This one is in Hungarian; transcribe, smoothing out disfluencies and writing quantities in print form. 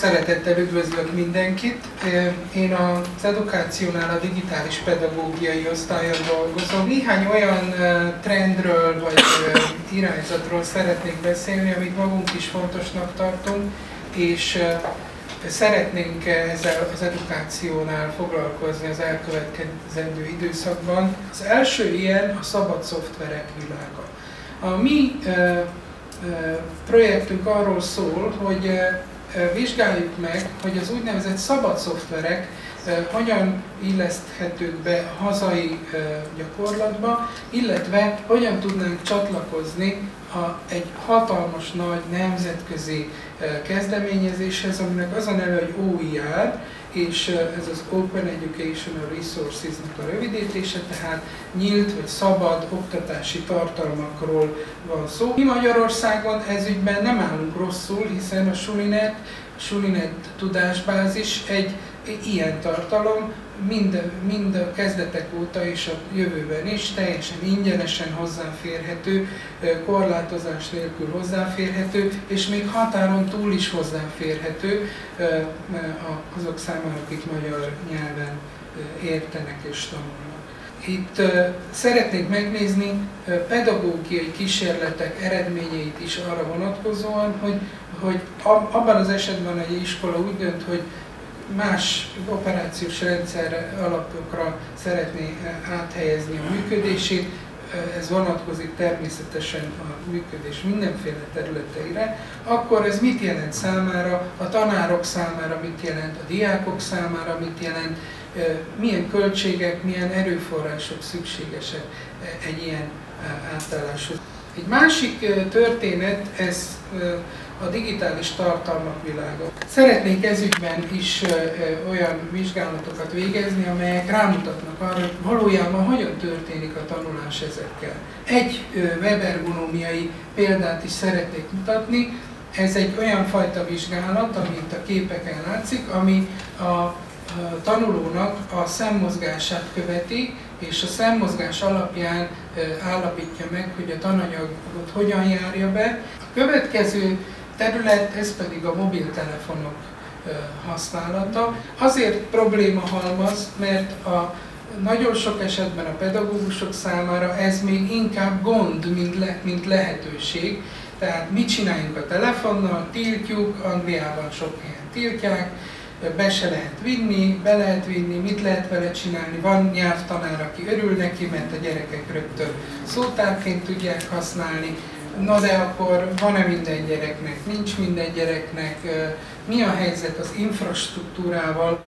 Szeretettel üdvözlök mindenkit. Én az Edukációnál a digitális pedagógiai osztályon dolgozom. Néhány olyan trendről vagy irányzatról szeretnék beszélni, amit magunk is fontosnak tartunk, és szeretnénk ezzel az edukációnál foglalkozni az elkövetkezendő időszakban. Az első ilyen a szabad szoftverek világa. A mi projektünk arról szól, hogy vizsgáljuk meg, hogy az úgynevezett szabad szoftverek hogyan illeszthetők be a hazai gyakorlatba, illetve hogyan tudnánk csatlakozni egy hatalmas nagy nemzetközi kezdeményezéshez, aminek az a neve, hogy OER, és ez az Open Educational Resources-nek a rövidítése, tehát nyílt vagy szabad oktatási tartalmakról van szó. Mi Magyarországon ezügyben nem állunk rosszul, hiszen a Sulinet tudásbázis egy ilyen tartalom, mind a kezdetek óta és a jövőben is teljesen ingyenesen hozzáférhető, korlátozás nélkül hozzáférhető, és még határon túl is hozzáférhető azok számára, akik magyar nyelven értenek és tanulnak. Itt szeretnék megnézni pedagógiai kísérletek eredményeit is arra vonatkozóan, hogy abban az esetben egy iskola úgy dönt, hogy más operációs rendszer alapokra szeretné áthelyezni a működését, ez vonatkozik természetesen a működés mindenféle területeire, akkor ez mit jelent számára, a tanárok számára, mit jelent a diákok számára, mit jelent, milyen költségek, milyen erőforrások szükségesek egy ilyen átálláshoz. Egy másik történet, ez a digitális tartalmak világa. Szeretnék ezügyben is olyan vizsgálatokat végezni, amelyek rámutatnak arra, hogy valójában hogyan történik a tanulás ezekkel. Egy webergonómiai példát is szeretnék mutatni. Ez egy olyan fajta vizsgálat, amit a képeken látszik, ami a tanulónak a szemmozgását követi, és a szemmozgás alapján állapítja meg, hogy a tananyagot hogyan járja be. A következő terület, ez pedig a mobiltelefonok használata. Azért problémahalmaz, mert nagyon sok esetben a pedagógusok számára ez még inkább gond, mint lehetőség. Tehát mit csináljunk a telefonnal? Tiltjuk, Angliában sok helyen tiltják, be se lehet vinni, be lehet vinni, mit lehet vele csinálni. Van nyelvtanár, aki örül neki, mert a gyerekek rögtön szótárként tudják használni. Na de akkor van-e minden gyereknek, nincs minden gyereknek, mi a helyzet az infrastruktúrával?